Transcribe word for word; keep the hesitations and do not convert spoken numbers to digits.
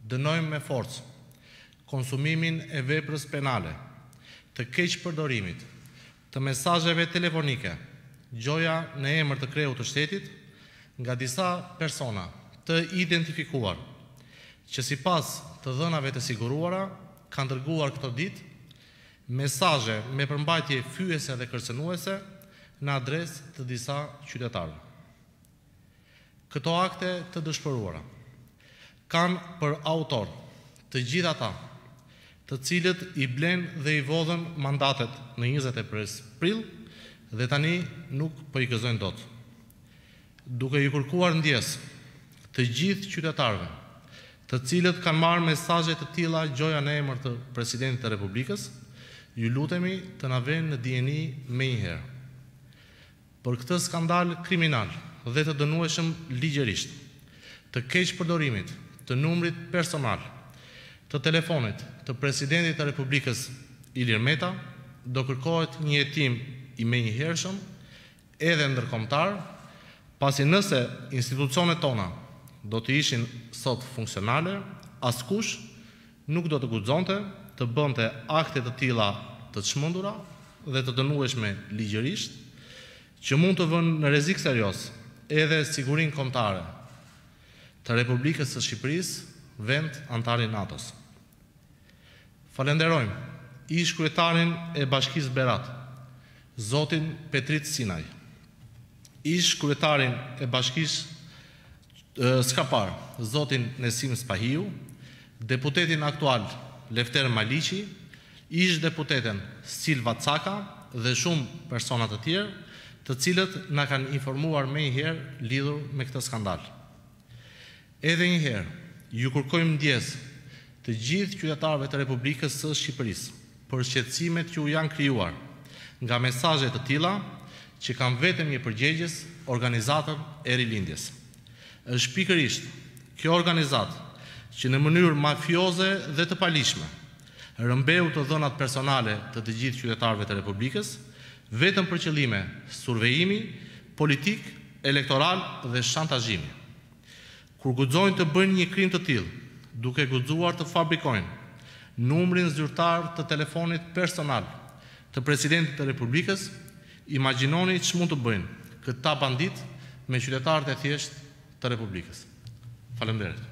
dënojmë me forcë konsumimin e veprës penale, të keqpërdorimit, të mesazheve telefonike, gjoja në emër të kreut të shtetit, nga disa persona të identifikuar, që sipas të dhënave të siguruara, kanë dërguar këto ditë mesazhe me përmbajtje fyese dhe kërcënuese në adresë të disa qytetarëve. Këto akte të dëshpëruara kanë për autor të gjithë ata të cilët i blen dhe i vodhën mandatet në njëzet e prill dhe tani nuk po i gëzojnë dot. Duke i kërkuar ndjes të gjithë qytetarëve të cilët kanë marrë mesazhe të tilla gjoja në emër të Presidentit të Republikës, ju lutemi të na vënë në dijeni menjëherë. Për këtë skandal kriminal dhe të dënueshëm ligjërisht, të keqpërdorimit të numrit personal të telefonit të Presidentit të Republikës Ilir Meta, do kërkohet një hetim i menjëhershëm edhe ndërkombëtar, pasi nëse institucionet tona do të ishin sot funksionale, askush nuk do të guxonte të bënte akte të tilla të çmendura dhe të dënueshme ligjërisht, që mund të vënë në rrezik serioz edhe sigurinë kombëtare të Republikës së Shqipërisë, vend antar i NATO-s. Falenderojmë ish kryetarin e Bashkisë Berat, zotin Petrit Sinaj, ish kryetarin e Bashkisë Skapar, zotin Nesim Spahiu, deputetin aktual Lefter Maliqi, ish deputeten Silva Caka dhe shumë persona të tjerë, të cilët na kanë informuar menjëherë lidhur me këtë skandal. Edhe njëherë, ju kërkojmë ndjes të gjithë qytetarëve të Republikës së Shqipërisë për shqetësimet që u janë krijuar nga mesazhe të tilla që kanë vetëm një përgjegjës, organizatën e rilindjes. Është pikërisht kjo organizatë që në mënyrë mafioze dhe të palishme rëmbeu të dhënat personale të të gjithë qytetarëve të Republikës, vetëm për qëllime survejimi, politik, elektoral dhe shantazhimi. Kur guxojnë të bëjnë një krim të tillë, duke guxuar të fabrikojnë numrin zyrtar të telefonit personal të Presidentit të Republikës, imagjinoni ç'mund të bëjnë këta bandit me qytetarët e thjeshtë të Republikës. Faleminderit.